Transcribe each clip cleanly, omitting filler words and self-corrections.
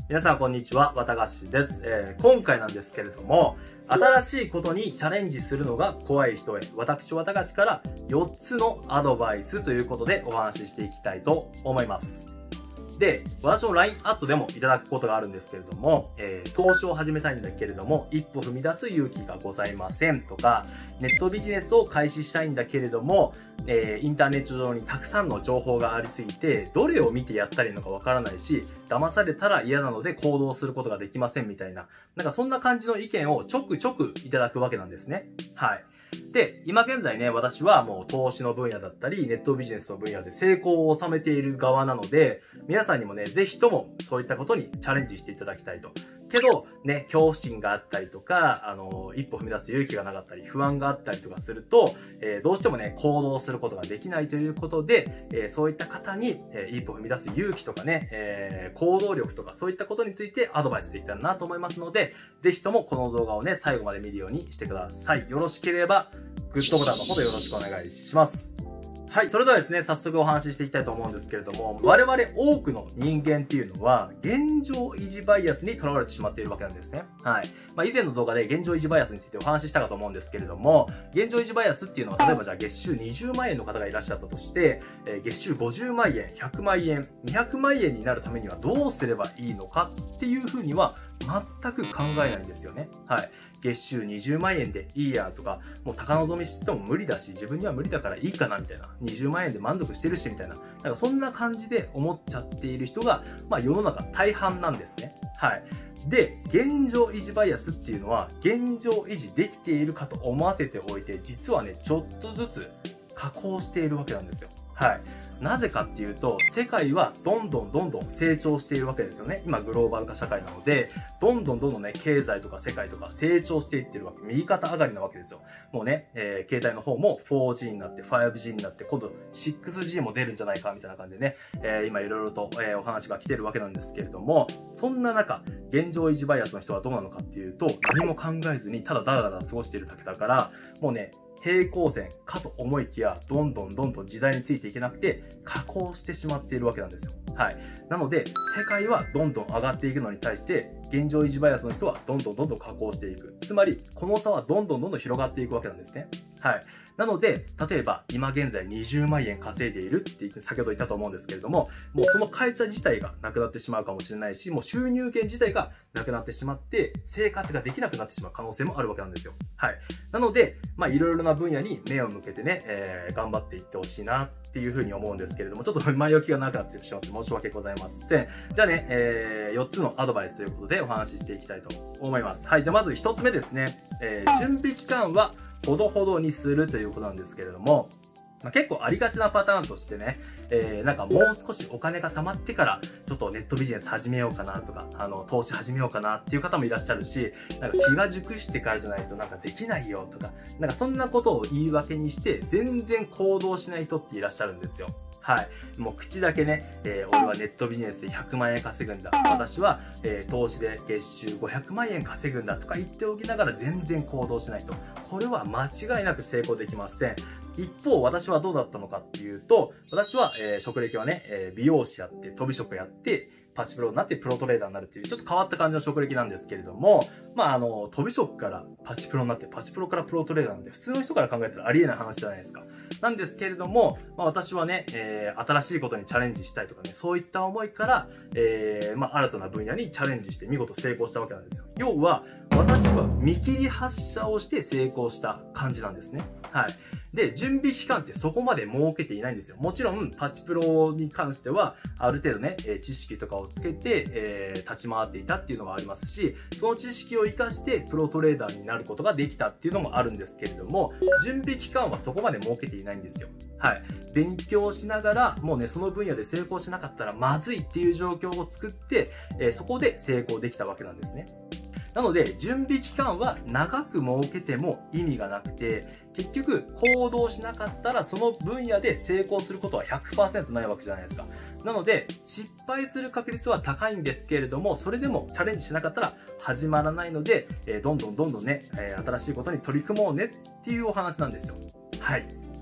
皆さんこんにちは、わたがしです。今回なんですけれども、新しいことにチャレンジするのが怖い人へ、私わたがしから4つのアドバイスということでお話ししていきたいと思います。で、私の LINE アットでもいただくことがあるんですけれども、投資を始めたいんだけれども、一歩踏み出す勇気がございませんとか、ネットビジネスを開始したいんだけれども、インターネット上にたくさんの情報がありすぎて、どれを見てやったらいいのかわからないし、騙されたら嫌なので行動することができませんみたいな、なんかそんな感じの意見をちょくちょくいただくわけなんですね。はい。で、今現在ね、私はもう投資の分野だったり、ネットビジネスの分野で成功を収めている側なので、皆さんにもね、ぜひともそういったことにチャレンジしていただきたいと。けど、ね、恐怖心があったりとか、一歩踏み出す勇気がなかったり、不安があったりとかすると、どうしてもね、行動することができないということで、そういった方に、一歩踏み出す勇気とかね、行動力とか、そういったことについてアドバイスできたらなと思いますので、ぜひともこの動画をね、最後まで見るようにしてください。よろしければ、グッドボタンのほどよろしくお願いします。はい。それではですね、早速お話ししていきたいと思うんですけれども、我々多くの人間っていうのは、現状維持バイアスにとらわれてしまっているわけなんですね。はい。以前の動画で現状維持バイアスについてお話ししたかと思うんですけれども、現状維持バイアスっていうのは、例えばじゃあ月収20万円の方がいらっしゃったとして、月収50万円、100万円、200万円になるためにはどうすればいいのかっていうふうには、全く考えないんですよね。はい。月収20万円でいいやとか、もう高望みしても無理だし、自分には無理だからいいかなみたいな。20万円で満足してるしみたいな。なんかそんな感じで思っちゃっている人が、世の中大半なんですね。はい。で、現状維持バイアスっていうのは、現状維持できているかと思わせておいて、実はね、ちょっとずつ下降しているわけなんですよ。はい。なぜかっていうと、世界はどんどん成長しているわけですよね。今グローバル化社会なので、どんどんね、経済とか世界とか成長していってるわけ。右肩上がりなわけですよ。もうね、携帯の方も 4G になって 5G になって、今度 6G も出るんじゃないかみたいな感じでね、今いろいろと、お話が来てるわけなんですけれども、そんな中、現状維持バイアスの人はどうなのかっていうと、何も考えずにただだらだら過ごしているだけだから、もうね、平行線かと思いきや、どんどん時代についていけなくて、下降してしまっているわけなんですよ。はい。なので、世界はどんどん上がっていくのに対して、現状維持バイアスの人はどんどん下降していく。つまり、この差はどんどん広がっていくわけなんですね。はい。なので、例えば、今現在20万円稼いでいるって言って先ほど言ったと思うんですけれども、もうその会社自体がなくなってしまうかもしれないし、もう収入源自体がなくなってしまって、生活ができなくなってしまう可能性もあるわけなんですよ。はい。なので、いろいろな分野に目を向けてね、頑張っていってほしいなっていうふうに思うんですけれども、ちょっと前置きが長くなってしまって申し訳ございません。じゃあね、4つのアドバイスということでお話ししていきたいと思います。はい。じゃあまず1つ目ですね。準備期間はほどほどにするということなんですけれども、結構ありがちなパターンとしてね、なんかもう少しお金が貯まってから、ちょっとネットビジネス始めようかなとか、投資始めようかなっていう方もいらっしゃるし、なんか気が熟してからじゃないとなんかできないよとか、なんかそんなことを言い訳にして、全然行動しない人っていらっしゃるんですよ。はい。もう口だけね、俺はネットビジネスで100万円稼ぐんだ。私は、投資で月収500万円稼ぐんだとか言っておきながら全然行動しない人。これは間違いなく成功できません。一方、私はどうだったのかっていうと、私は、職歴はね、美容師やって、飛び職やって、パチプロになってプロトレーダーになるっていうちょっと変わった感じの職歴なんですけれども、飛び職からパチプロになって、パチプロからプロトレーダーなんて普通の人から考えたらありえない話じゃないですか。なんですけれども、私はね、新しいことにチャレンジしたいとかね、そういった思いから、新たな分野にチャレンジして見事成功したわけなんですよ。要は、私は見切り発車をして成功した感じなんですね。はい。で、準備期間ってそこまで設けていないんですよ。もちろん、パチプロに関しては、ある程度ね、知識とかをつけて、立ち回っていたっていうのがありますし、その知識を活かして、プロトレーダーになることができたっていうのもあるんですけれども、準備期間はそこまで設けていないんですよ。はい。勉強しながら、もうね、その分野で成功しなかったらまずいっていう状況を作って、そこで成功できたわけなんですね。なので、準備期間は長く設けても意味がなくて、結局行動しなかったらその分野で成功することは 100% ないわけじゃないですか。なので、失敗する確率は高いんですけれども、それでもチャレンジしなかったら始まらないので、どんどんね、新しいことに取り組もうねっていうお話なんですよ。はい。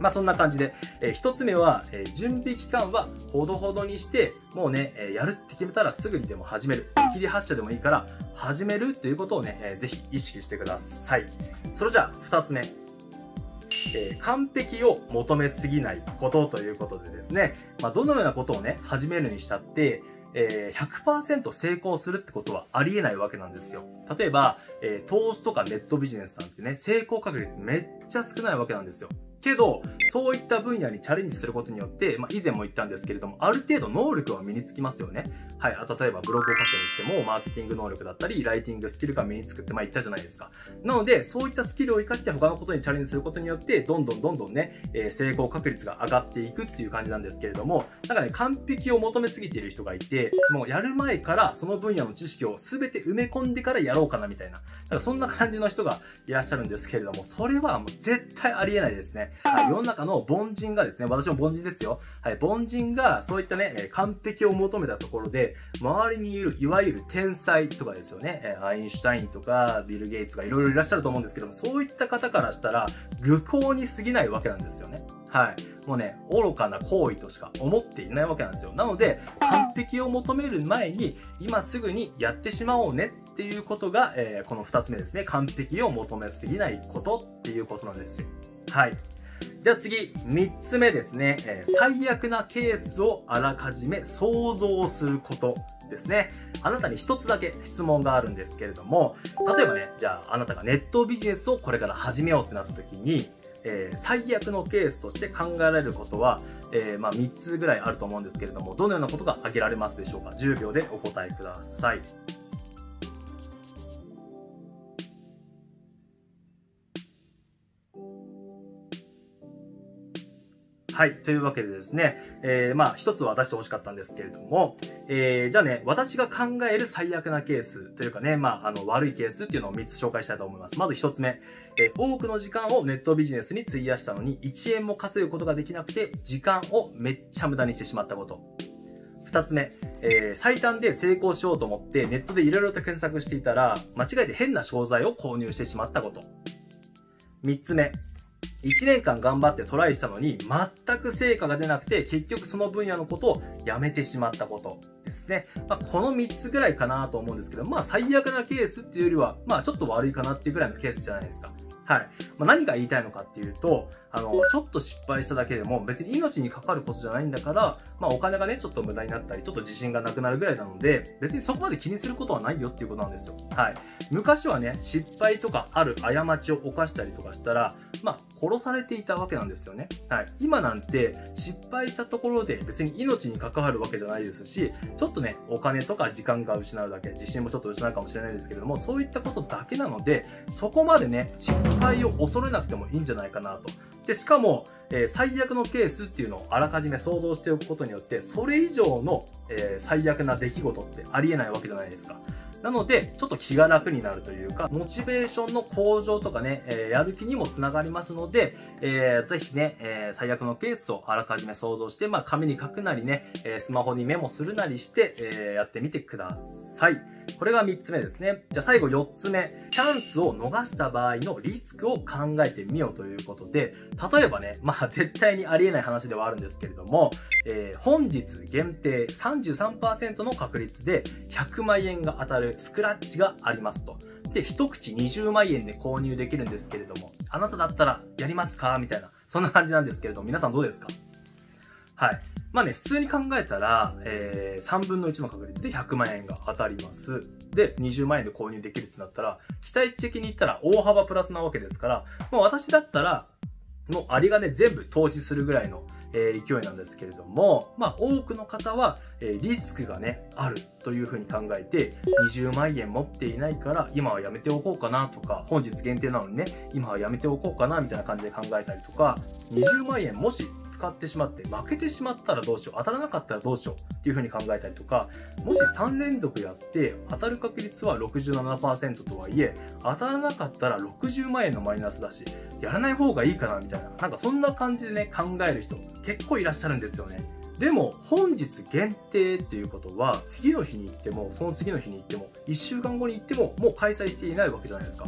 そんな感じで、一つ目は、準備期間はほどほどにして、もうね、やるって決めたらすぐにでも始める。切り発車でもいいから始めるということをね、ぜひ意識してください。それじゃあ、二つ目。完璧を求めすぎないことということでですね、どのようなことをね、始めるにしたって、100% 成功するってことはありえないわけなんですよ。例えば、投資とかネットビジネスなんてね、成功確率めっちゃ少ないわけなんですよ。けど、そういった分野にチャレンジすることによって、以前も言ったんですけれども、ある程度能力は身につきますよね。はい。例えば、ブログを書くにしても、マーケティング能力だったり、ライティングスキルが身につくって言ったじゃないですか。なので、そういったスキルを活かして他のことにチャレンジすることによって、どんどんね、成功確率が上がっていくっていう感じなんですけれども、なんかね、完璧を求めすぎている人がいて、もうやる前からその分野の知識を全て埋め込んでからやろうかなみたいな。だからそんな感じの人がいらっしゃるんですけれども、それはもう絶対ありえないですね。はい。世の中の凡人がですね、私も凡人ですよ。はい。凡人がそういったね、完璧を求めたところで、周りにいる、いわゆる天才とかですよね。アインシュタインとか、ビル・ゲイツとかいろいろいらっしゃると思うんですけども、そういった方からしたら、愚行に過ぎないわけなんですよね。はい。もうね、愚かな行為としか思っていないわけなんですよ。なので、完璧を求める前に、今すぐにやってしまおうねっていうことが、この二つ目ですね。完璧を求めすぎないことっていうことなんですよ。はい。じゃあ次、3つ目ですね。最悪なケースをあらかじめ想像することですね。あなたに一つだけ質問があるんですけれども、例えばね、じゃああなたがネットビジネスをこれから始めようってなった時に、最悪のケースとして考えられることは、3つぐらいあると思うんですけれども、どのようなことが挙げられますでしょうか。10秒でお答えください。はい。というわけでですね、一つは出してほしかったんですけれども、じゃあね、私が考える最悪なケースというかね、悪いケースっていうのを3つ紹介したいと思います。まず1つ目、多くの時間をネットビジネスに費やしたのに1円も稼ぐことができなくて、時間をめっちゃ無駄にしてしまったこと。2つ目、最短で成功しようと思ってネットでいろいろと検索していたら、間違えて変な商材を購入してしまったこと。3つ目、1年間頑張ってトライしたのに全く成果が出なくて結局その分野のことをやめてしまったことですね。この3つぐらいかなと思うんですけど、最悪なケースっていうよりは、ちょっと悪いかなっていうぐらいのケースじゃないですか。はい。何が言いたいのかっていうと、ちょっと失敗しただけでも別に命に関わることじゃないんだから、お金がね、ちょっと無駄になったり、ちょっと自信がなくなるぐらいなので、別にそこまで気にすることはないよっていうことなんですよ。はい。昔はね、失敗とかある過ちを犯したりとかしたら、殺されていたわけなんですよね。はい。今なんて、失敗したところで別に命に関わるわけじゃないですし、ちょっとね、お金とか時間が失うだけ、自信もちょっと失うかもしれないですけれども、そういったことだけなので、そこまでね、失敗を恐れなくてもいいんじゃないかなと。で、しかも、最悪のケースっていうのをあらかじめ想像しておくことによって、それ以上の、最悪な出来事ってありえないわけじゃないですか。なので、ちょっと気が楽になるというか、モチベーションの向上とかね、やる気にもつながりますので、ぜひね、最悪のケースをあらかじめ想像して、紙に書くなりね、スマホにメモするなりして、やってみてください。これが3つ目ですね。じゃあ最後4つ目。チャンスを逃した場合のリスクを考えてみようということで、例えばね、絶対にありえない話ではあるんですけれども、本日限定 33% の確率で100万円が当たるスクラッチがありますと。で、一口20万円で購入できるんですけれども、あなただったらやりますかみたいな、そんな感じなんですけれども、皆さんどうですか？はい。普通に考えたら、3分の1の確率で100万円が当たります。で、20万円で購入できるってなったら、期待値的に言ったら大幅プラスなわけですから、私だったら、もうありがね、全部投資するぐらいの、勢いなんですけれども、多くの方は、リスクがね、あるというふうに考えて、20万円持っていないから、今はやめておこうかなとか、本日限定なのにね、今はやめておこうかなみたいな感じで考えたりとか、20万円もし使ってしまって負けてしまったらどうしよう、当たらなかったらどうしようっていう風に考えたりとか、もし3連続やって当たる確率は 67% とはいえ、当たらなかったら60万円のマイナスだし、やらない方がいいかなみたいな、なんかそんな感じでね、考える人結構いらっしゃるんですよね。でも本日限定っていうことは、次の日に行っても、その次の日に行っても、1週間後に行ってももう開催していないわけじゃないですか。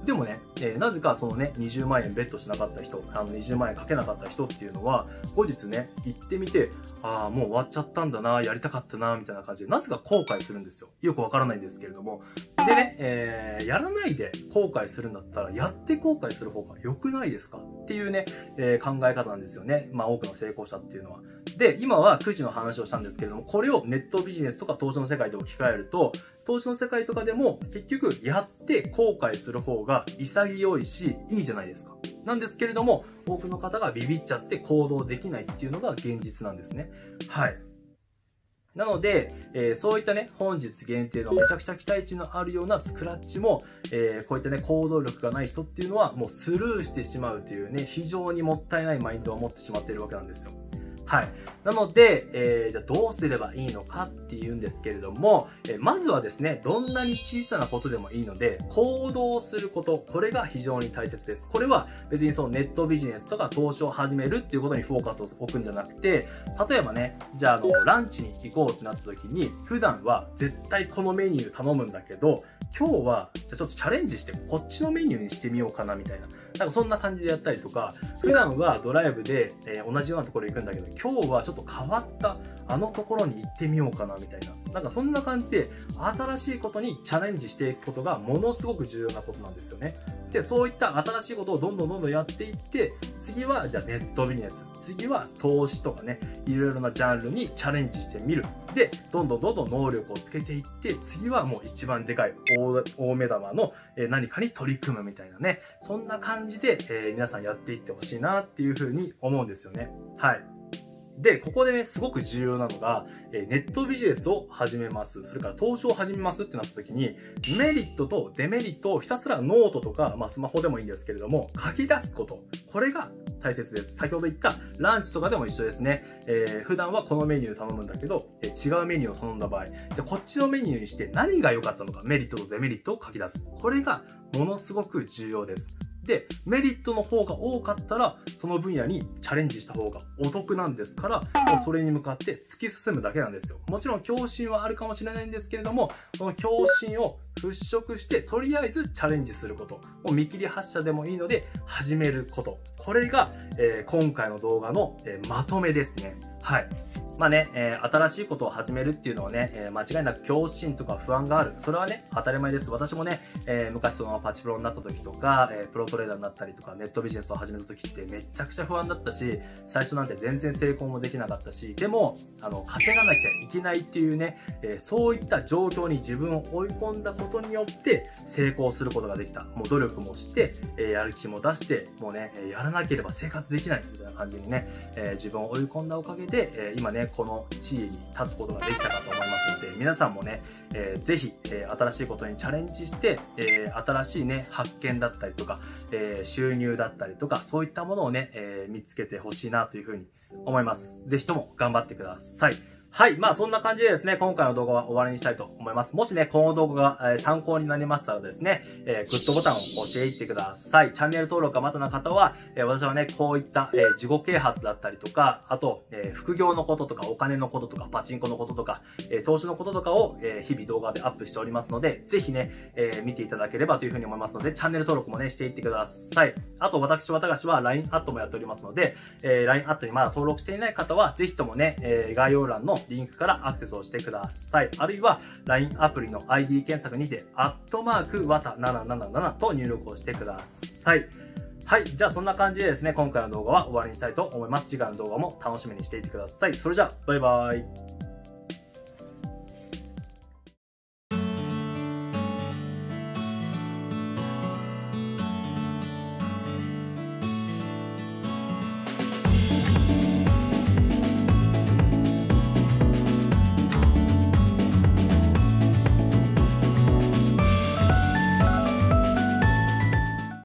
でもね、なぜかそのね、20万円ベットしなかった人、20万円かけなかった人っていうのは、後日ね、行ってみて、ああ、もう終わっちゃったんだな、やりたかったな、みたいな感じで、なぜか後悔するんですよ。よくわからないんですけれども。でね、やらないで後悔するんだったら、やって後悔する方が良くないですかっていうね、考え方なんですよね。まあ多くの成功者っていうのは。で、今はくじの話をしたんですけれども、これをネットビジネスとか投資の世界で置き換えると、投資の世界とかでも結局やって後悔する方が潔いしいいじゃないですか。なんですけれども、多くの方がビビっちゃって行動できないっていうのが現実なんですね。はい。なので、そういったね、本日限定のめちゃくちゃ期待値のあるようなスクラッチも、こういったね、行動力がない人っていうのはもうスルーしてしまうというね、非常にもったいないマインドを持ってしまっているわけなんですよ。はい。なので、じゃあどうすればいいのかっていうんですけれども、まずはですね、どんなに小さなことでもいいので、行動すること、これが非常に大切です。これは別にそのネットビジネスとか投資を始めるっていうことにフォーカスを置くんじゃなくて、例えばね、じゃあランチに行こうってなった時に、普段は絶対このメニュー頼むんだけど、今日は、じゃあちょっとチャレンジして、こっちのメニューにしてみようかなみたいな。なんかそんな感じでやったりとか、普段はドライブで、同じようなところ行くんだけど、今日はちょっと変わったあのところに行ってみようかなみたいな。なんかそんな感じで、新しいことにチャレンジしていくことがものすごく重要なことなんですよね。で、そういった新しいことをどんどんやっていって、次はじゃあネットビジネス。次は投資とかね、いろいろなジャンルにチャレンジしてみる。で、どんどん能力をつけていって、次はもう一番でかい大目玉の何かに取り組むみたいなね。そんな感じで、皆さんやっていってほしいなっていうふうに思うんですよね。はい。で、ここでね、すごく重要なのが、ネットビジネスを始めます。それから投資を始めますってなった時に、メリットとデメリットをひたすらノートとか、まあスマホでもいいんですけれども、書き出すこと。これが大切です。先ほど言ったランチとかでも一緒ですね。普段はこのメニュー頼むんだけど、違うメニューを頼んだ場合、じゃあこっちのメニューにして何が良かったのか、メリットとデメリットを書き出す。これがものすごく重要です。で、メリットの方が多かったら、その分野にチャレンジした方がお得なんですから、もうそれに向かって突き進むだけなんですよ。もちろん恐心はあるかもしれないんですけれども、その恐心を払拭して、とりあえずチャレンジすること。もう見切り発車でもいいので、始めること。これが、今回の動画の、まとめですね。はい。まあね、新しいことを始めるっていうのはね、間違いなく恐怖心とか不安がある。それはね、当たり前です。私もね、昔そのパチプロになった時とか、プロトレーダーになったりとか、ネットビジネスを始めた時ってめちゃくちゃ不安だったし、最初なんて全然成功もできなかったし、でも、稼がなきゃいけないっていうね、そういった状況に自分を追い込んだことによって成功することができた。もう努力もして、やる気も出して、もうね、やらなければ生活できないみたいな感じにね、自分を追い込んだおかげで、今ね、この地位に立つことができたかと思いますので、皆さんもね、ぜひ、新しいことにチャレンジして、新しいね、発見だったりとか、収入だったりとか、そういったものをね、見つけてほしいなというふうに思います。ぜひとも頑張ってください。はい。まあそんな感じでですね、今回の動画は終わりにしたいと思います。もしね、この動画が参考になりましたらですね、グッドボタンを押していってください。チャンネル登録がまだの方は、私はね、こういった自己啓発だったりとか、あと、副業のこととか、お金のこととか、パチンコのこととか、投資のこととかを日々動画でアップしておりますので、ぜひね、見ていただければというふうに思いますので、チャンネル登録もね、していってください。あと、私は LINE アットもやっておりますので、LINE アットにまだ登録していない方は、ぜひともね、概要欄のリンクからアクセスをしてください。あるいは LINE アプリの ID 検索にて、@wata777 と入力をしてください。はい。じゃあそんな感じでですね、今回の動画は終わりにしたいと思います。次回の動画も楽しみにしていてください。それじゃあ、バイバイ。